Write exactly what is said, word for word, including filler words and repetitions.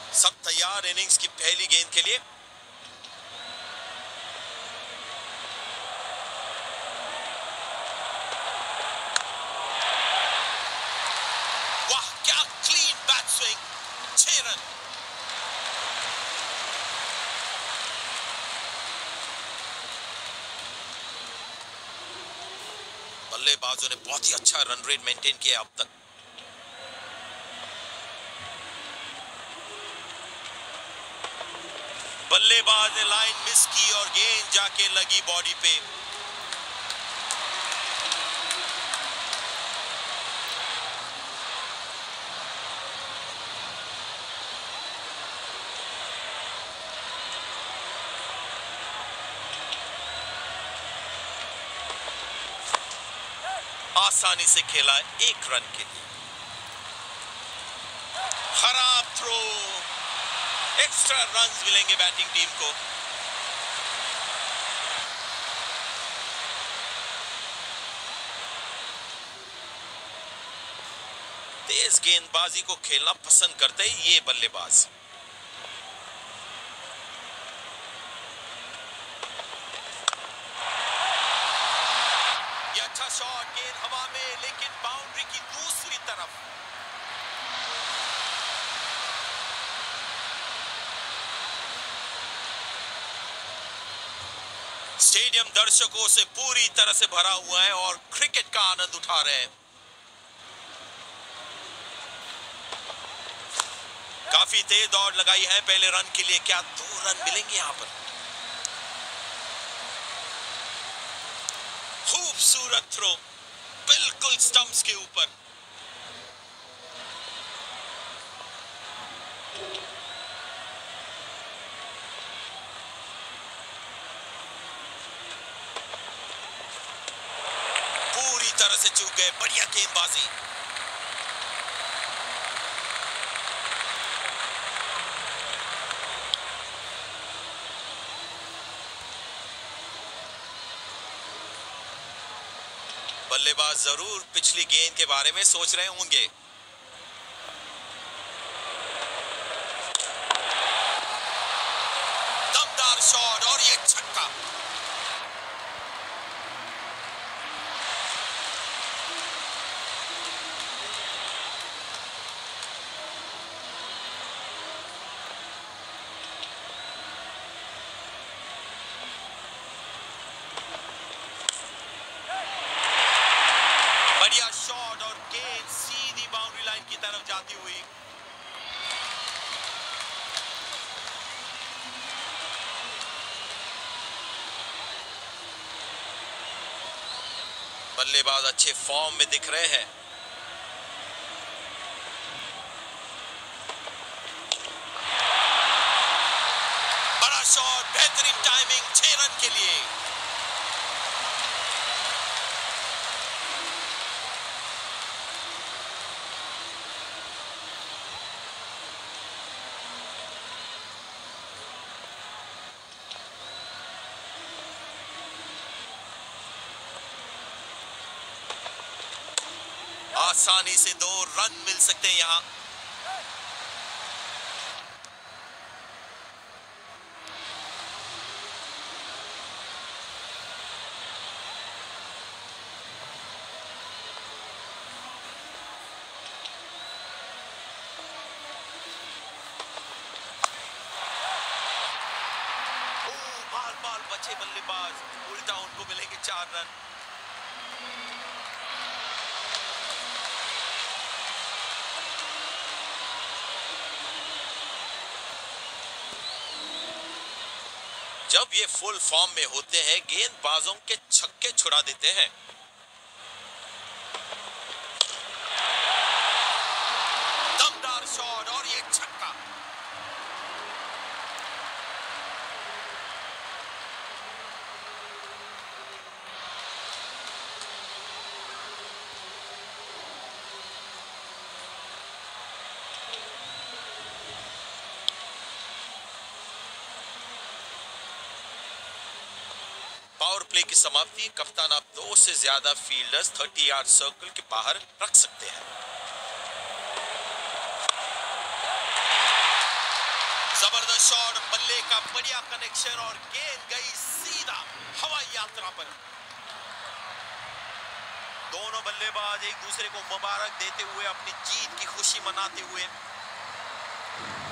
सब तैयार इनिंग्स की पहली गेंद के लिए। वाह, क्या क्लीन बैट स्विंग, छह रन। बल्लेबाजों ने बहुत ही अच्छा रन रेट मेंटेन किया अब तक। बल्लेबाज ने लाइन मिस की और गेंद जाके लगी बॉडी पे। आसानी से खेला एक रन के लिए। खराब थ्रो, एक्स्ट्रा रन्स मिलेंगे बैटिंग टीम को। तेज गेंदबाजी को खेलना पसंद करते हैं ये बल्लेबाज। ये अच्छा शॉट, गेंद हवा में, लेकिन बाउंड्री की दूसरी तरफ। स्टेडियम दर्शकों से पूरी तरह से भरा हुआ है और क्रिकेट का आनंद उठा रहे हैं। काफी तेज दौड़ लगाई है पहले रन के लिए। क्या दो रन मिलेंगे यहां पर? खूबसूरत थ्रो, बिल्कुल स्टंप्स के ऊपर। पूरी तरह से चूक गए। बढ़िया गेंदबाजी। बल्लेबाज जरूर पिछली गेंद के बारे में सोच रहे होंगे। दमदार शॉट और ये छक्का। बढ़िया शॉट और गेंद सीधी बाउंड्री लाइन की तरफ जाती हुई। बल्लेबाज अच्छे फॉर्म में दिख रहे हैं। बड़ा शॉट, बेहतरीन टाइमिंग, छह रन के लिए। आसानी से दो रन मिल सकते हैं यहां। बाल बाल बचे बल्लेबाज, उल्टा उनको मिलेंगे चार रन। जब ये फुल फॉर्म में होते हैं, गेंदबाजों के छक्के छुड़ा देते हैं। दमदार शॉट और ये छक्का। पावर प्ले की समाप्ति। कप्तान आप दो से ज्यादा फील्डर्स तीस यार्ड सर्कल के बाहर रख सकते हैं। शॉट, बल्ले का बढ़िया कनेक्शन और गेंद गई सीधा हवाई यात्रा पर। दोनों बल्लेबाज एक दूसरे को मुबारक देते हुए अपनी जीत की खुशी मनाते हुए